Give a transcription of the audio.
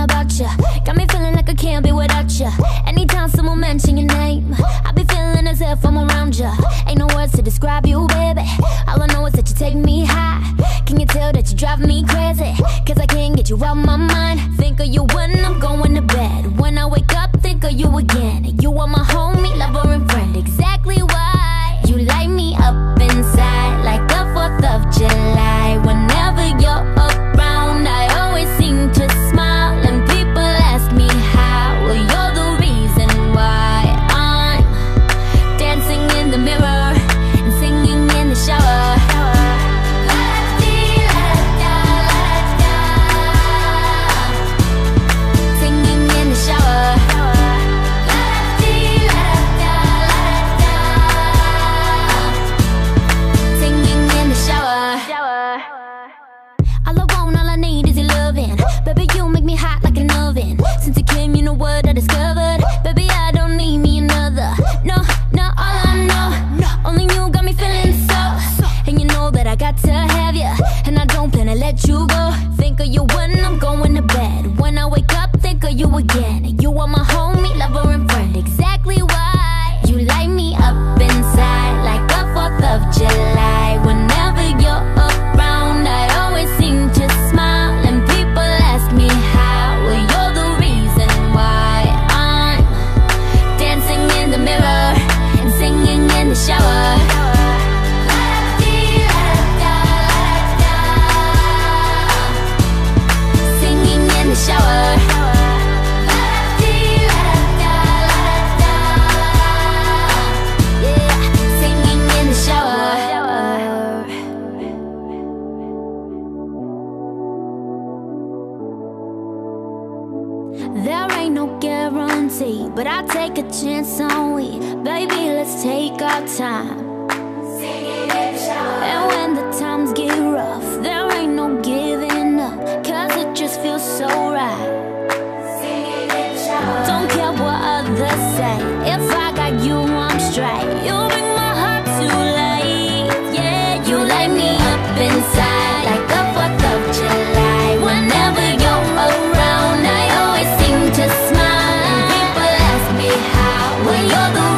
about you. Got me feeling like I can't be without you. Anytime someone mention your name, I be feeling as if I'm around you. Ain't no words to describe you, baby. All I know is that you take me high. Can you tell that you drive me crazy? Cause I can't get you out my mind. Think of you when I'm going to bed. When I wake up, think of you again. You are my homie, lover and friend. Exactly why you light me up inside like the 4th of July. Whenever you're around, I always seem to smile. And people ask me how. Well, you're the reason why I'm dancing in the mirror and singing in the shower. Singing in the shower. Singing in the shower. All I want, all I need is your loving. Baby, you make me hot like an oven. Since you came, you know what I discovered. Baby, I don't need me another. No, no, all I know, only you got me feeling so. And you know that I got to have you, and I don't plan to let you go. Think of you when I'm going to bed. When I wake up, think of you again. You are my homie, lover and friend. Exactly why you light me up inside like the 4th of July. Whenever you're around, I always seem to smile. And people ask me how. Well, you're the reason why I'm dancing in the mirror and singing in the shower. Singing in the shower. Yeah, singing in the shower. There ain't no guarantee, but I'll take a chance on we. Baby, let's take our time. And when the times get rough, there ain't no giving up, cause it just feels so right. Don't care what others say, if I got you, I'm straight. You bring my heart to life, yeah. You light me up inside like the 4th of July. Whenever you're around, I always seem to smile. And people ask me how. Well, you're the